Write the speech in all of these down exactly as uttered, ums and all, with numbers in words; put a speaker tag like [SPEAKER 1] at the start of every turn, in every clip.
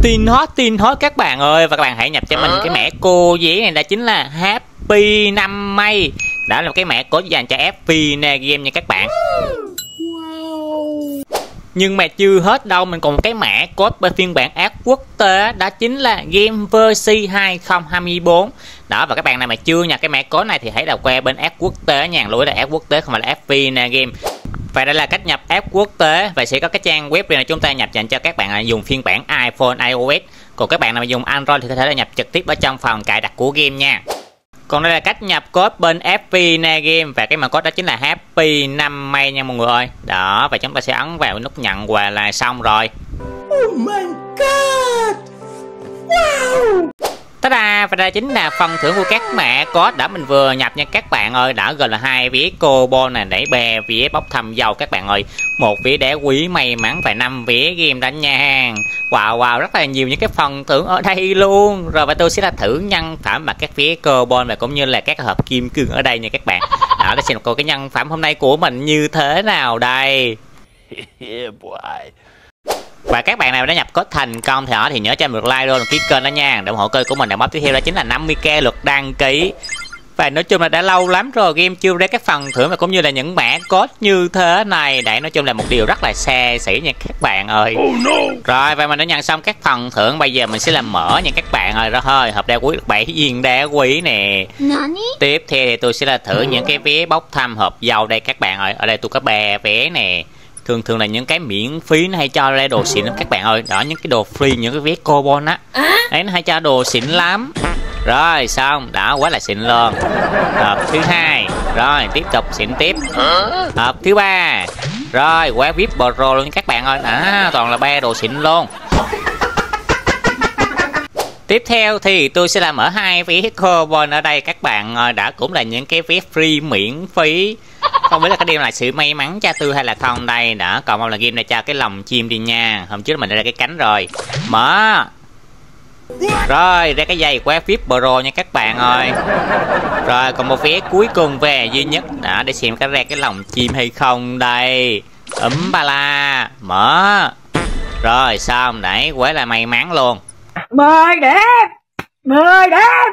[SPEAKER 1] Tin hot, tin hot các bạn ơi. Và các bạn hãy nhập cho mình cái mẻ cô dí này, đó chính là Happy năm May. Đó là một cái mẻ code dành cho ép pê nè game nha các bạn. Wow. Nhưng mà chưa hết đâu, mình còn một cái mã code bên phiên bản app quốc tế, đó chính là Gameverse hai không hai bốn. Đó, và các bạn nào mà chưa nhập cái mã code này thì hãy đọc qua bên app quốc tế nha, lưu ý là app quốc tế không phải là ép pê nè game. Và đây là cách nhập app quốc tế, và sẽ có cái trang web này chúng ta nhập dành cho các bạn dùng phiên bản iPhone, iOS. Còn các bạn nào mà dùng Android thì có thể là nhập trực tiếp ở trong phòng cài đặt của game nha. Còn đây là cách nhập code bên ép pê nè game, và cái mã code đó chính là Happy năm May nha mọi người ơi. Đó, và chúng ta sẽ ấn vào nút nhận quà là xong rồi. Oh my god. Wow. Ta-da, và đây chính là phần thưởng của các mã code đã mình vừa nhập nha các bạn ơi. Đã gồm là hai vé combo này để bè vé bốc thăm dầu các bạn ơi, một vé đá quý may mắn và năm vé game đánh nha. Wow wow, rất là nhiều những cái phần thưởng ở đây luôn. Rồi và tôi sẽ là thử nhân phẩm bằng các vé combo và cũng như là các hộp kim cương ở đây nha các bạn. Đó, để xem một cái nhân phẩm hôm nay của mình như thế nào đây. Và các bạn nào đã nhập code thành công thì họ thì nhớ cho mình một like luôn, ký kênh đó nha, để ủng hộ kênh của mình. Để bấm tiếp theo đó chính là năm mươi k lượt đăng ký. Và nói chung là đã lâu lắm rồi game chưa ra các phần thưởng và cũng như là những mã code như thế này. Để nói chung là một điều rất là xa xỉ nha các bạn ơi. Oh no. Rồi và mình đã nhận xong các phần thưởng, bây giờ mình sẽ làm mở nha các bạn ơi. Đó thôi, hộp đá quý được bảy viên đá quý nè. Nani? Tiếp theo thì tôi sẽ là thử những cái vé bốc thăm hộp dầu đây các bạn ơi. Ở đây tôi có ba vé nè. Thường thường là những cái miễn phí nó hay cho ra đồ xịn lắm các bạn ơi. Đó, những cái đồ free, những cái vé coupon á, đấy nó hay cho đồ xịn lắm. Rồi xong, đã quá là xịn luôn. Hộp thứ hai, rồi tiếp tục xịn tiếp. Hộp thứ ba, rồi quá vê i pê Pro luôn các bạn ơi. À, toàn là ba đồ xịn luôn. Tiếp theo thì tôi sẽ làm ở hai vé coupon ở đây các bạn ơi. Đã cũng là những cái vé free miễn phí. Không biết là cái điều này sự may mắn cho tôi hay là không đây. Đã, còn mong là game này cho cái lồng chim đi nha. Hôm trước mình đã ra cái cánh rồi. Mở. Rồi ra cái giày quá vê i pê Pro nha các bạn ơi. Rồi còn một vé cuối cùng về duy nhất. Đã, để xem có ra cái lồng chim hay không đây. Ấm ba la. Mở. Rồi xong, đấy quá là may mắn luôn.
[SPEAKER 2] Mời đẹp. Mời đẹp.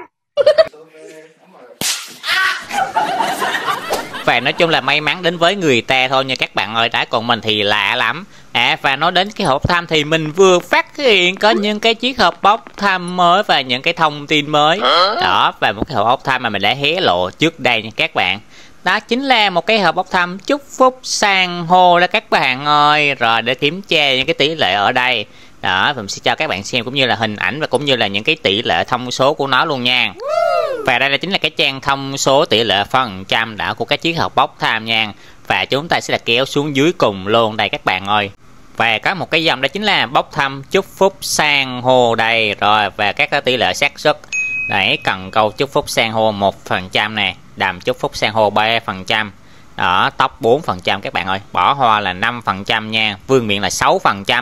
[SPEAKER 1] Và nói chung là may mắn đến với người ta thôi nha các bạn ơi. Đã, còn mình thì lạ lắm. À, và nói đến cái hộp thăm thì mình vừa phát hiện có những cái chiếc hộp bốc thăm mới và những cái thông tin mới. Đó, và một cái hộp bốc thăm mà mình đã hé lộ trước đây nha các bạn. Đó chính là một cái hộp bốc thăm chúc phúc san hô đó các bạn ơi. Rồi để kiểm tra những cái tỷ lệ ở đây. Đó, mình sẽ cho các bạn xem cũng như là hình ảnh và cũng như là những cái tỷ lệ thông số của nó luôn nha. Và đây là chính là cái trang thông số tỷ lệ phần trăm đã của các chiếc hộp bốc thăm nha. Và chúng ta sẽ là kéo xuống dưới cùng luôn đây các bạn ơi. Và có một cái dòng đó chính là bốc thăm chúc phúc san hô đây. Rồi và các tỷ lệ xác suất. Đấy, cần câu chúc phúc san hô một phần trăm nè, đầm chúc phúc san hô ba phần trăm. Đó, tóc bốn phần trăm các bạn ơi, bỏ hoa là năm phần trăm nha, vương miện là sáu phần trăm.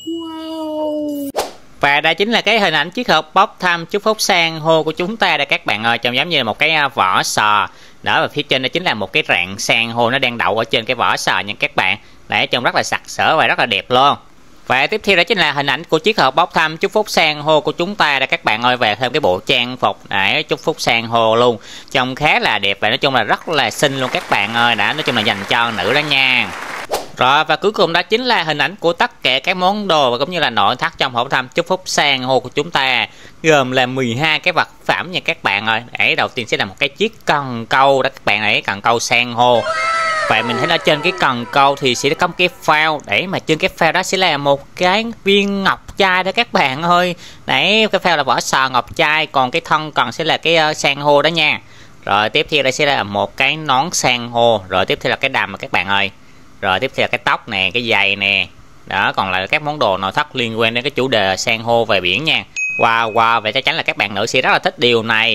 [SPEAKER 1] Wow. Và đây chính là cái hình ảnh chiếc hộp bốc thăm chúc phúc san hô của chúng ta đây các bạn ơi, trông giống như là một cái vỏ sò. Đó, và phía trên đó chính là một cái rạn san hô nó đang đậu ở trên cái vỏ sò nha các bạn. Đấy, trông rất là sặc sỡ và rất là đẹp luôn. Và tiếp theo đó chính là hình ảnh của chiếc hộp bốc thăm chúc phúc san hô của chúng ta đây các bạn ơi, về thêm cái bộ trang phục để chúc phúc san hô luôn, trông khá là đẹp và nói chung là rất là xinh luôn các bạn ơi. Đã, nói chung là dành cho nữ đó nha. Rồi và cuối cùng đó chính là hình ảnh của tất cả các món đồ và cũng như là nội thất trong hộp thăm chúc phúc san hô của chúng ta, gồm là mười hai cái vật phẩm nha các bạn ơi. Để đầu tiên sẽ là một cái chiếc cần câu đó các bạn ấy, cần câu san hô. Vậy mình thấy ở trên cái cần câu thì sẽ có một cái phao, để mà trên cái phao đó sẽ là một cái viên ngọc trai đó các bạn ơi. Đấy, cái phao là vỏ sò ngọc trai, còn cái thân cần sẽ là cái uh, san hô đó nha. Rồi tiếp theo đây sẽ là một cái nón san hô, rồi tiếp theo là cái đầm mà các bạn ơi. Rồi tiếp theo là cái tóc nè, cái giày nè. Đó, còn lại các món đồ nội thất liên quan đến cái chủ đề san hô về biển nha. Wow wow, vậy chắc chắn là các bạn nữ sẽ rất là thích điều này.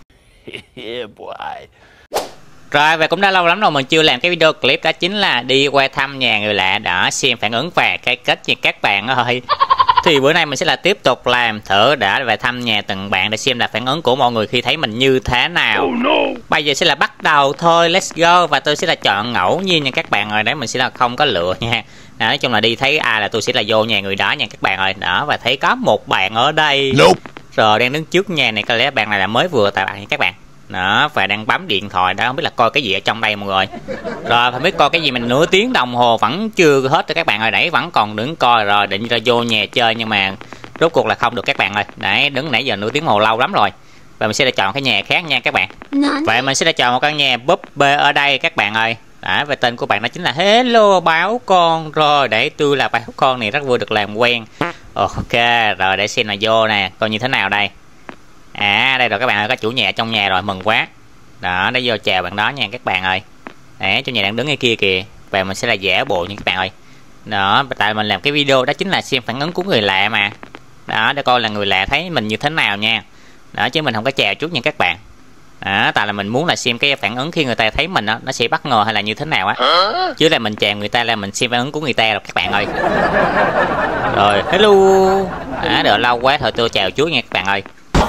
[SPEAKER 1] Rồi và cũng đã lâu lắm rồi mình chưa làm cái video clip, đó chính là đi qua thăm nhà người lạ, đã xem phản ứng và cái kết nha các bạn ơi. Thì bữa nay mình sẽ là tiếp tục làm thử đã về thăm nhà từng bạn để xem là phản ứng của mọi người khi thấy mình như thế nào. Oh no. Bây giờ sẽ là bắt đầu thôi, let's go. Và tôi sẽ là chọn ngẫu nhiên nha các bạn ơi, đấy mình sẽ là không có lựa nha. Đó, nói chung là đi thấy ai là tôi sẽ là vô nhà người đó nha các bạn ơi. Đó, và thấy có một bạn ở đây
[SPEAKER 3] nope.
[SPEAKER 1] Rồi đang đứng trước nhà này, có lẽ bạn này là mới vừa tại bạn nha các bạn. Đó, và đang bấm điện thoại đó, không biết là coi cái gì ở trong đây mọi người. Rồi không biết coi cái gì, mình nửa tiếng đồng hồ vẫn chưa hết rồi các bạn ơi. Nãy vẫn còn đứng coi, rồi định ra vô nhà chơi nhưng mà rốt cuộc là không được các bạn ơi. Đấy, đứng nãy giờ nửa tiếng hồ lâu lắm rồi. Và mình sẽ đã chọn cái nhà khác nha các bạn. Vậy mình sẽ đã chọn một căn nhà búp bê ở đây các bạn ơi. Đó, và tên của bạn đó chính là Hello Báo Con. Rồi để tôi là Báo Con này rất vui được làm quen. Ok, rồi để xem là vô nè, coi như thế nào đây. À, đây rồi các bạn ơi, có chủ nhà trong nhà rồi, mừng quá. Đó, để vô chào bạn đó nha các bạn ơi. Đấy, chủ nhà đang đứng ngay kia kìa. Và mình sẽ là giả bộ nha các bạn ơi. Đó, tại mình làm cái video đó chính là xem phản ứng của người lạ mà. Đó, để coi là người lạ thấy mình như thế nào nha. Đó, chứ mình không có chào trước nha các bạn. Đó, tại là mình muốn là xem cái phản ứng khi người ta thấy mình đó, nó sẽ bất ngờ hay là như thế nào á. Chứ là mình chào người ta là mình xem phản ứng của người ta rồi các bạn ơi. Rồi, hello. À, đợi lâu quá, thôi tôi chào trước nha các bạn ơi.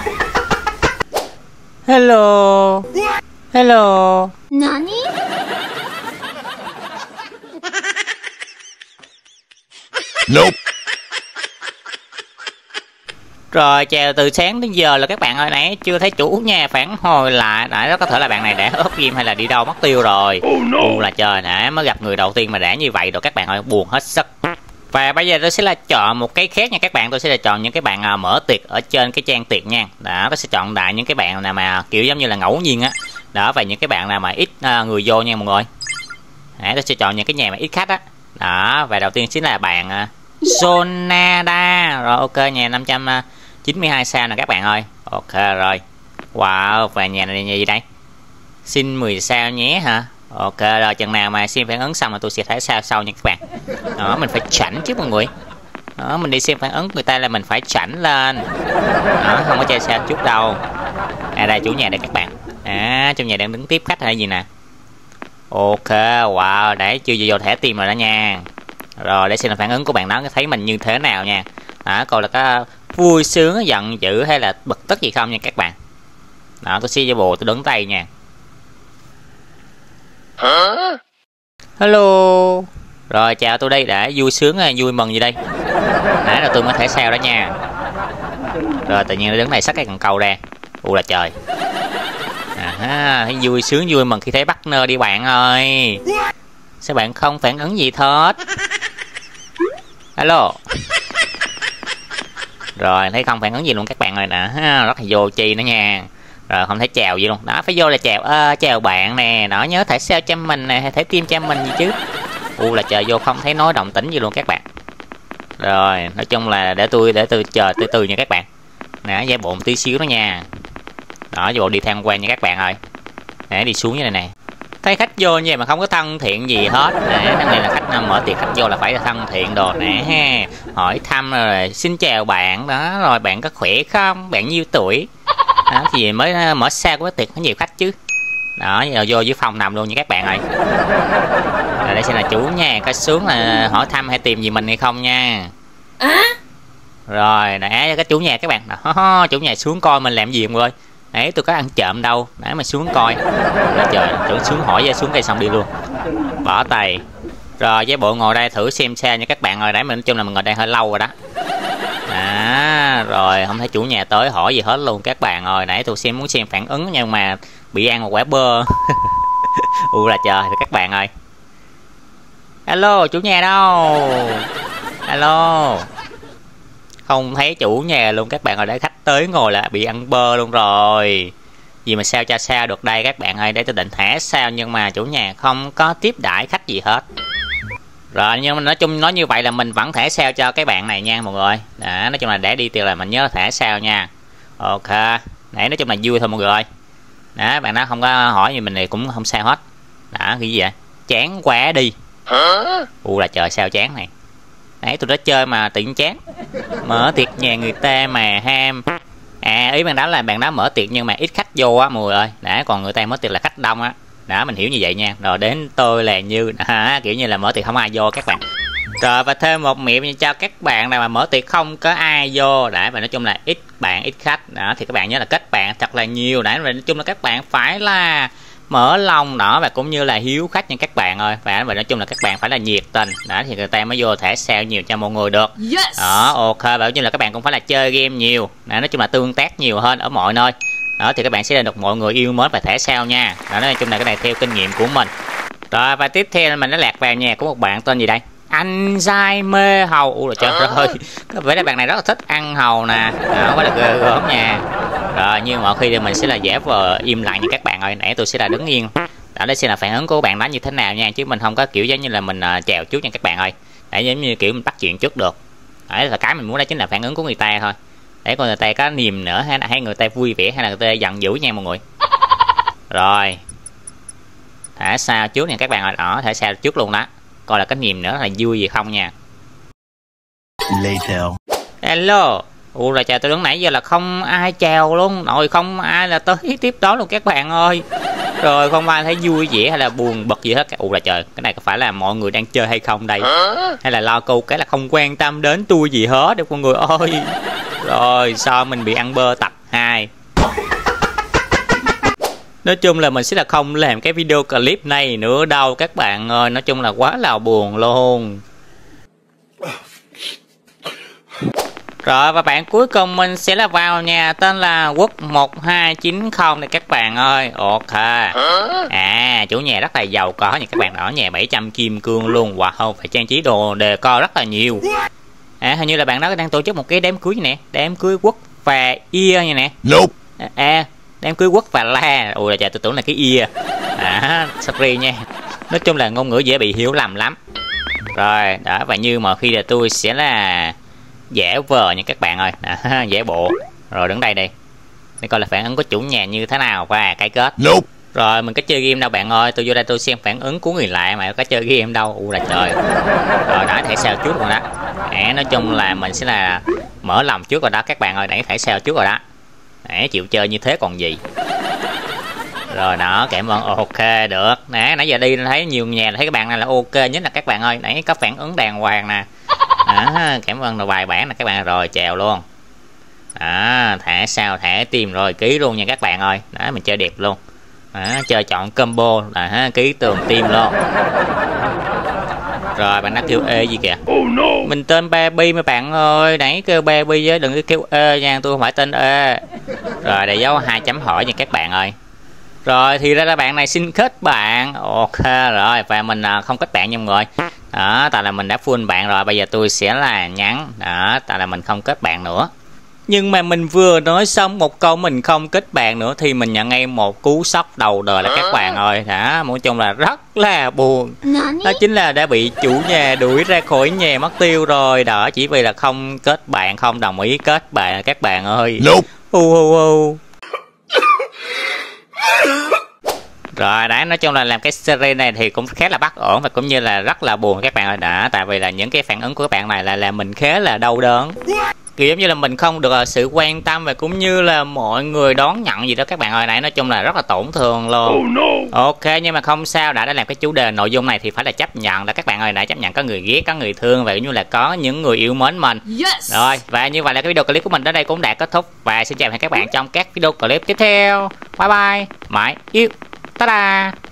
[SPEAKER 1] Hello. Hello.
[SPEAKER 4] Nani?
[SPEAKER 3] Nope.
[SPEAKER 1] Rồi chào từ sáng đến giờ là các bạn ơi, nãy chưa thấy chủ nhà phản hồi lại. Đã, đó có thể là bạn này đã ốp game hay là đi đâu mất tiêu rồi.
[SPEAKER 3] Oh no.
[SPEAKER 1] U là trời, nãy mới gặp người đầu tiên mà đã như vậy rồi các bạn ơi, buồn hết sức. Và bây giờ tôi sẽ là chọn một cái khác nha các bạn. Tôi sẽ là chọn những cái bạn à, mở tiệc ở trên cái trang tiệc nha. Đó, tôi sẽ chọn đại những cái bạn nào mà kiểu giống như là ngẫu nhiên á. Đó, và những cái bạn nào mà ít à, người vô nha mọi người. Đấy, tôi sẽ chọn những cái nhà mà ít khách á. Đó, và đầu tiên chính là bạn à, Sonada. Rồi ok, nhà năm trăm chín mươi hai sao nè các bạn ơi. Ok rồi. Wow, và nhà này nhà gì đây? Xin mười sao nhé hả? Ok rồi, chừng nào mà xem phản ứng xong là tôi sẽ thấy sao sau nha các bạn. Đó, mình phải chảnh chứ mọi người. Đó, mình đi xem phản ứng người ta là mình phải chảnh lên. Đó, không có chơi sao chút đâu. À đây chủ nhà đây các bạn. À, trong nhà đang đứng tiếp khách hay gì nè. Ok, wow, để chưa vô thẻ tìm rồi đó nha. Rồi để xem là phản ứng của bạn đó thấy mình như thế nào nha. Đó, coi là có vui sướng, giận dữ hay là bực tức gì không nha các bạn. Đó, tôi sẽ vô bộ tôi đứng tay nha.
[SPEAKER 3] Hả?
[SPEAKER 1] Hello. Rồi chào tôi đây, đã vui sướng vui mừng gì đây. Nãy là tôi mới thể sao đó nha. Rồi tự nhiên nó đứng này xách cái cần câu ra. U là trời. À, thấy vui sướng vui mừng khi thấy partner đi bạn ơi. Sao bạn không phản ứng gì hết? Alo. Rồi thấy không phản ứng gì luôn các bạn ơi nè. Rất là vô chi nữa nha. Rồi không thấy chào gì luôn. Đó, phải vô là chào à, chào bạn nè. Đó, nhớ thể sao cho mình nè, hay thể tim cho mình gì chứ. U là chờ vô không thấy nói động tĩnh gì luôn các bạn. Rồi nói chung là để tôi để tôi chờ từ từ nha các bạn. Nè, giả bộ một tí xíu đó nha. Đó, giả bộ đi tham quan nha các bạn ơi. Nè, đi xuống như này nè. Thấy khách vô như vậy mà không có thân thiện gì hết. Nè, cái này là khách mở tiệc, khách vô là phải là thân thiện đồ nè ha. Hỏi thăm rồi xin chào bạn đó, rồi bạn có khỏe không, bạn nhiêu tuổi. Đó, thì mới mở xa của tiệc có nhiều khách chứ. Đó, giờ vô dưới phòng nằm luôn nha các bạn ơi. Rồi đây sẽ là chủ nhà, có xuống là hỏi thăm hay tìm gì mình hay không nha.
[SPEAKER 4] À?
[SPEAKER 1] Rồi nè, cái chủ nhà các bạn. Đó, chủ nhà xuống coi mình làm gì mọi người. Đấy, tôi có ăn trộm đâu. Đấy mà xuống coi. Rồi trời, tưởng xuống hỏi ra xuống cây xong đi luôn. Bỏ tay. Rồi với bộ ngồi đây thử xem xe nha các bạn ơi. Đấy, mình nói chung là mình ngồi đây hơi lâu rồi đó. À, rồi không thấy chủ nhà tới hỏi gì hết luôn các bạn ơi. Nãy tôi xem muốn xem phản ứng nhưng mà bị ăn một quả bơ. U là trời các bạn ơi. Alo, chủ nhà đâu? Alo. Không thấy chủ nhà luôn các bạn ơi. Để khách tới ngồi là bị ăn bơ luôn rồi. Gì mà sao cho sao được đây các bạn ơi. Để tôi định thả sao nhưng mà chủ nhà không có tiếp đãi khách gì hết. Rồi nhưng mà nói chung nói như vậy là mình vẫn thả sao cho cái bạn này nha mọi người. Đó, nói chung là để đi tiệc là mình nhớ thả sao nha. Ok. Để nói chung là vui thôi mọi người ơi. Đó, bạn đó không có hỏi gì mình thì cũng không sao hết. Đó, cái gì vậy? Chán quá đi. U là trời sao chán này. Đấy, tôi đã chơi mà tự nhiên chán. Mở tiệc nhà người ta mà ham. À, ý bạn đó là bạn đó mở tiệc nhưng mà ít khách vô á mọi người ơi. Đã, còn người ta mở tiệc là khách đông á. Đó, mình hiểu như vậy nha. Rồi đến tôi là như à, kiểu như là mở tiệc không ai vô các bạn. Rồi và thêm một mẹo cho các bạn nào mà mở tiệc không có ai vô. Đã, và nói chung là ít bạn ít khách. Đó, thì các bạn nhớ là kết bạn thật là nhiều. Đã, và nói chung là các bạn phải là mở lòng đó, và cũng như là hiếu khách nha các bạn ơi. Và nói chung là các bạn phải là nhiệt tình đó thì người ta mới vô thể sale nhiều cho mọi người được.
[SPEAKER 4] Yes.
[SPEAKER 1] Đó, ok. Và nói chung là các bạn cũng phải là chơi game nhiều đó, nói chung là tương tác nhiều hơn ở mọi nơi đó thì các bạn sẽ được mọi người yêu mến và thể sale nha. Đó, nói chung là cái này theo kinh nghiệm của mình. Rồi và tiếp theo mình đã lạc vào nhà của một bạn tên gì đây, anh dai mê hầu. Ủa trời ơi, có vẻ là bạn này rất là thích ăn hầu nè, đó quá là ghê gớm nha. Rồi như mọi khi thì mình sẽ là giả vờ im lặng nha các bạn ơi. Nãy tôi sẽ là đứng yên đó để xem là phản ứng của bạn đó như thế nào nha, chứ mình không có kiểu giống như là mình uh, chèo trước nha các bạn ơi, để giống như kiểu mình bắt chuyện trước được. Đấy là cái mình muốn, đó chính là phản ứng của người ta thôi, để coi người ta có niềm nữa hay, hay người ta vui vẻ hay là người ta giận dữ nha mọi người. Rồi thả sao trước nha các bạn ơi, đó thả sao trước luôn đó, coi là cái niềm nữa là vui gì không nha.
[SPEAKER 3] Later.
[SPEAKER 1] Hello. Ủa là chào, tôi đứng nãy giờ là không ai chào luôn, rồi không ai là tới tiếp đón luôn các bạn ơi. Rồi không ai thấy vui vẻ hay là buồn bực gì hết. Ủa là trời, cái này có phải là mọi người đang chơi hay không đây? Hay là lo câu cái là không quan tâm đến tôi gì hết đâu mọi người ơi. Rồi sao mình bị ăn bơ tập hai. Nói chung là mình sẽ là không làm cái video clip này nữa đâu các bạn ơi. Nói chung là quá là buồn luôn. Rồi và bạn cuối cùng mình sẽ là vào nhà tên là Quốc một hai chín không này các bạn ơi. Ok. À chủ nhà rất là giàu có nha các bạn, ở nhà bảy trăm kim cương luôn. Wow, phải trang trí đồ đề co rất là nhiều. À hình như là bạn đó đang tổ chức một cái đám cưới nè, đám cưới Quốc và Ia nha nè.
[SPEAKER 3] Nope.
[SPEAKER 1] À đám cưới Quốc và La. Ủa là trời, tôi tưởng là cái Ia. À sorry nha. Nói chung là ngôn ngữ dễ bị hiểu lầm lắm. Rồi đó, và như mọi khi là tôi sẽ là giả vờ nha các bạn ơi, à, giả bộ. Rồi đứng đây đi để coi là phản ứng của chủ nhà như thế nào và cái kết.
[SPEAKER 3] Nope.
[SPEAKER 1] Rồi mình có chơi game đâu bạn ơi, tôi vô đây tôi xem phản ứng của người lạ mà có chơi game đâu. U là trời. Rồi đã thể sao trước rồi đó. À, nói chung là mình sẽ là mở lòng trước rồi đó các bạn ơi, để thể sao trước rồi đó. Để chịu chơi như thế còn gì. Rồi đó, cảm ơn. Ok được. Nè nãy giờ đi thấy nhiều nhà thấy các bạn này là ok nhất là các bạn ơi, nãy có phản ứng đàng hoàng nè. À, cảm ơn là bài bản nè các bạn. Rồi chèo luôn. À, thả sao thả tim rồi ký luôn nha các bạn ơi. Đó mình chơi đẹp luôn. À, chơi chọn combo là ha, ký tường tim luôn. Rồi bạn đã kêu ê gì kìa. Mình tên Baby mấy bạn ơi, nãy kêu Baby chứ đừng có kêu ê nha, tôi không phải tên ê. Rồi để dấu hai chấm hỏi nha các bạn ơi. Rồi thì ra là bạn này xin kết bạn. Ok rồi, và mình không kết bạn nha mọi người. Đó, tại là mình đã full bạn rồi, bây giờ tôi sẽ là nhắn. Đó, tại là mình không kết bạn nữa. Nhưng mà mình vừa nói xong một câu mình không kết bạn nữa thì mình nhận ngay một cú sốc đầu đời là các bạn ơi. Đó, nói chung là rất là buồn. Đó chính là đã bị chủ nhà đuổi ra khỏi nhà mất tiêu rồi. Đó, chỉ vì là không kết bạn, không đồng ý kết bạn các bạn ơi.
[SPEAKER 3] Nope.
[SPEAKER 1] Hu hu hu. Rồi đấy, nói chung là làm cái series này thì cũng khá là bất ổn và cũng như là rất là buồn các bạn ơi. Đã tại vì là những cái phản ứng của các bạn này là làm mình khá là đau đớn, kiểu giống như là mình không được sự quan tâm và cũng như là mọi người đón nhận gì đó các bạn ơi. Nãy nói chung là rất là tổn thương luôn.
[SPEAKER 3] Oh no.
[SPEAKER 1] Ok nhưng mà không sao, đã đã làm cái chủ đề nội dung này thì phải là chấp nhận đó các bạn ơi, đã chấp nhận có người ghét có người thương và cũng như là có những người yêu mến mình.
[SPEAKER 4] Yes.
[SPEAKER 1] Rồi và như vậy là cái video clip của mình đến đây cũng đã kết thúc, và xin chào các bạn trong các video clip tiếp theo. Bye bye, mãi yêu, ta-da.